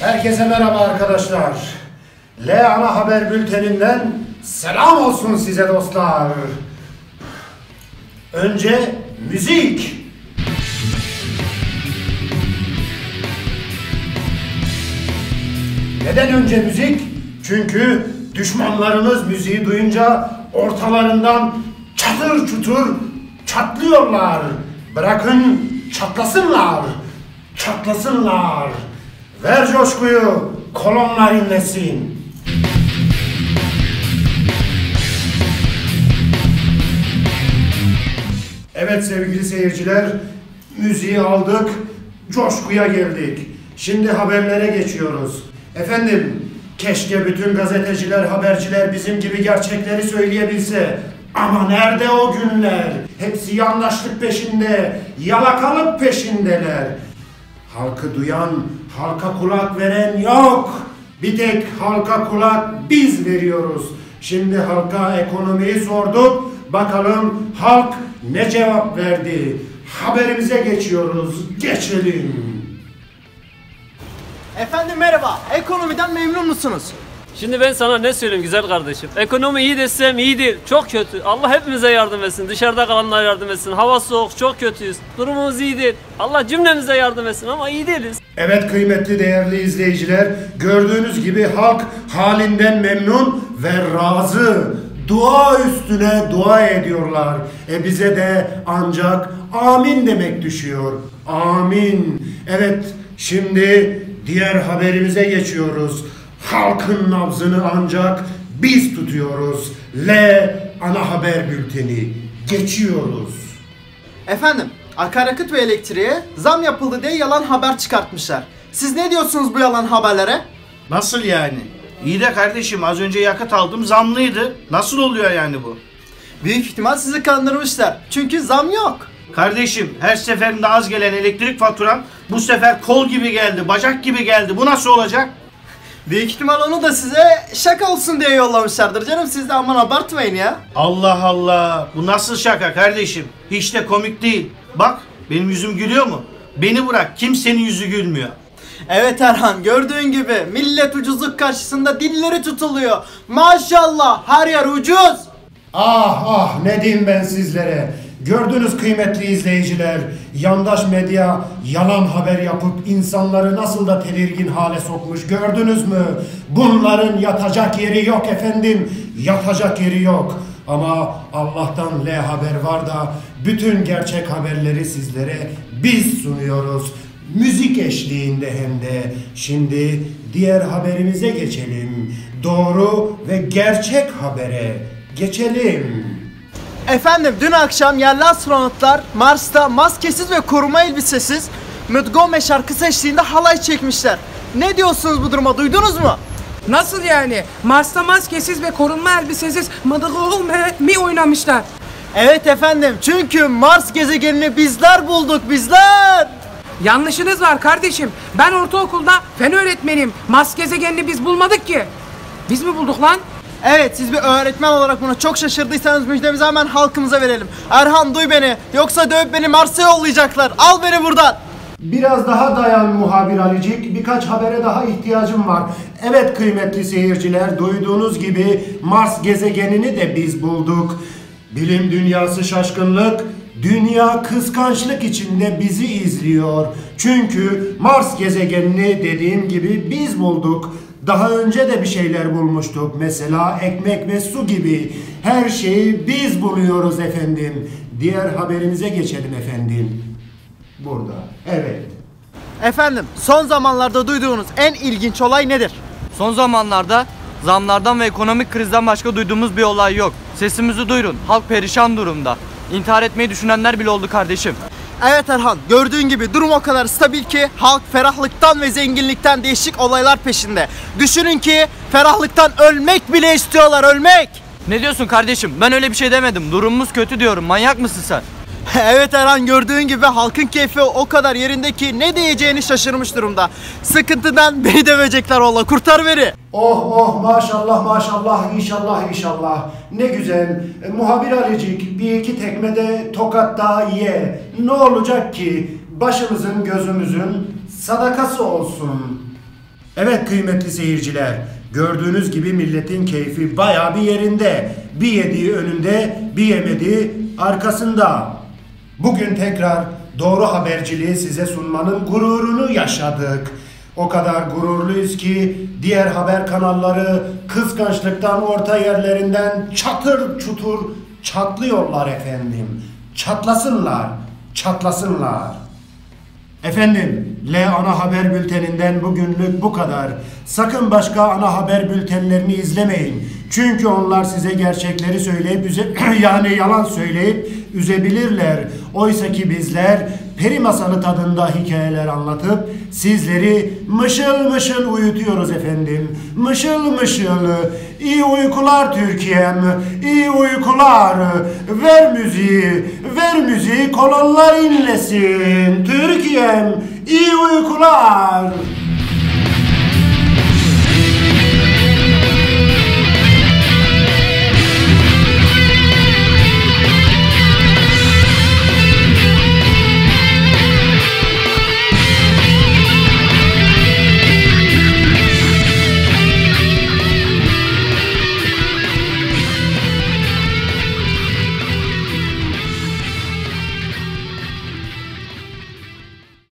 Herkese merhaba arkadaşlar. L Ana Haber Bülteninden selam olsun size dostlar. Önce müzik. Neden önce müzik? Çünkü düşmanlarımız müziği duyunca ortalarından çatır çutur çatlıyorlar. Bırakın çatlasınlar. Çatlasınlar. Ver coşkuyu, kolonlar inlesin. Evet sevgili seyirciler, müziği aldık, coşkuya geldik. Şimdi haberlere geçiyoruz. Efendim, keşke bütün gazeteciler, haberciler bizim gibi gerçekleri söyleyebilse. Ama nerede o günler? Hepsi yandaşlık peşinde, yalakalık peşindeler. Halkı duyan, halka kulak veren yok. Bir tek halka kulak biz veriyoruz. Şimdi halka ekonomiyi sorduk. Bakalım halk ne cevap verdi? Haberimize geçiyoruz. Geçelim. Efendim merhaba. Ekonomiden memnun musunuz? Şimdi ben sana ne söyleyeyim güzel kardeşim. Ekonomi iyi desem iyi değil. Çok kötü. Allah hepimize yardım etsin. Dışarıda kalanlara yardım etsin. Hava soğuk. Çok kötüyüz. Durumumuz iyi değil. Allah cümlemize yardım etsin ama iyi değiliz. Evet kıymetli değerli izleyiciler. Gördüğünüz gibi halk halinden memnun ve razı. Dua üstüne dua ediyorlar. Bize de ancak amin demek düşüyor. Amin. Evet şimdi diğer haberimize geçiyoruz. Halkın nabzını ancak biz tutuyoruz. L Ana Haber Bülteni. Geçiyoruz. Efendim akaryakıt ve elektriğe zam yapıldı diye yalan haber çıkartmışlar. Siz ne diyorsunuz bu yalan haberlere? Nasıl yani? İyi de kardeşim az önce yakıt aldım zamlıydı. Nasıl oluyor yani bu? Büyük ihtimal sizi kandırmışlar. Çünkü zam yok. Kardeşim her seferinde az gelen elektrik faturam bu sefer kol gibi geldi, bacak gibi geldi. Bu nasıl olacak? Büyük ihtimal onu da size şaka olsun diye yollamışlardır canım. Siz de aman abartmayın ya. Allah Allah. Bu nasıl şaka kardeşim? Hiç de komik değil. Bak benim yüzüm gülüyor mu? Beni bırak kimsenin yüzü gülmüyor. Evet Erhan, gördüğün gibi millet ucuzluk karşısında dilleri tutuluyor. Maşallah her yer ucuz. Ah ne diyeyim ben sizlere. Gördünüz kıymetli izleyiciler, yandaş medya yalan haber yapıp insanları nasıl da tedirgin hale sokmuş, gördünüz mü? Bunların yatacak yeri yok efendim, yatacak yeri yok. Ama Allah'tan L Haber var da bütün gerçek haberleri sizlere biz sunuyoruz. Müzik eşliğinde hem de. Şimdi diğer haberimize geçelim. Doğru ve gerçek habere geçelim. Efendim dün akşam yerli astronotlar Mars'ta maskesiz ve koruma elbisesiz Montgomery şarkısı eşliğinde halay çekmişler. Ne diyorsunuz bu duruma, duydunuz mu? Nasıl yani? Mars'ta maskesiz ve korunma elbisesiz mi oynamışlar? Evet efendim, çünkü Mars gezegenini bizler bulduk, bizler. Yanlışınız var kardeşim. Ben ortaokulda fen öğretmeniyim. Mars gezegenini biz bulmadık ki. Biz mi bulduk lan? Evet, siz bir öğretmen olarak buna çok şaşırdıysanız müjdemizi hemen halkımıza verelim. Erhan duy beni, yoksa dövüp beni Mars'a yollayacaklar. Al beni buradan. Biraz daha dayan muhabir Alicik, birkaç habere daha ihtiyacım var. Evet kıymetli seyirciler, duyduğunuz gibi Mars gezegenini de biz bulduk. Bilim dünyası şaşkınlık, dünya kıskançlık içinde bizi izliyor. Çünkü Mars gezegenini dediğim gibi biz bulduk. Daha önce de bir şeyler bulmuştuk. Mesela ekmek ve su gibi. Her şeyi biz buluyoruz efendim. Diğer haberimize geçelim efendim. Burada. Evet. Efendim, son zamanlarda duyduğunuz en ilginç olay nedir? Son zamanlarda zamlardan ve ekonomik krizden başka duyduğumuz bir olay yok. Sesimizi duyurun. Halk perişan durumda. İntihar etmeyi düşünenler bile oldu kardeşim. Evet Erhan, gördüğün gibi durum o kadar stabil ki halk ferahlıktan ve zenginlikten değişik olaylar peşinde. Düşünün ki ferahlıktan ölmek bile istiyorlar, ölmek. Ne diyorsun kardeşim? Ben öyle bir şey demedim. Durumumuz kötü diyorum. Manyak mısın sen? Evet Erhan, gördüğün gibi halkın keyfi o kadar yerinde ki ne diyeceğini şaşırmış durumda. Sıkıntıdan beni dövecekler valla, kurtar beni. Oh maşallah maşallah inşallah inşallah. Ne güzel. Muhabir Alicik bir iki tekmede tokat daha ye. Ne olacak ki? Başımızın gözümüzün sadakası olsun. Evet kıymetli seyirciler, gördüğünüz gibi milletin keyfi bayağı bir yerinde. Bir yediği önünde, bir yemediği arkasında. Bugün tekrar doğru haberciliği size sunmanın gururunu yaşadık. O kadar gururluyuz ki diğer haber kanalları kıskançlıktan orta yerlerinden çatır çutur çatlıyorlar efendim. Çatlasınlar, çatlasınlar. Efendim, L ana haber bülteninden bugünlük bu kadar. Sakın başka ana haber bültenlerini izlemeyin. Çünkü onlar size gerçekleri söyleyip yani yalan söyleyip üzebilirler. Oysa ki bizler peri masalı tadında hikayeler anlatıp sizleri mışıl mışıl uyutuyoruz efendim. Mışıl mışıl. İyi uykular Türkiye'm. İyi uykular. Ver müziği. Ver müziği kolonlar inlesin. Türkiye'm. İyi uykular.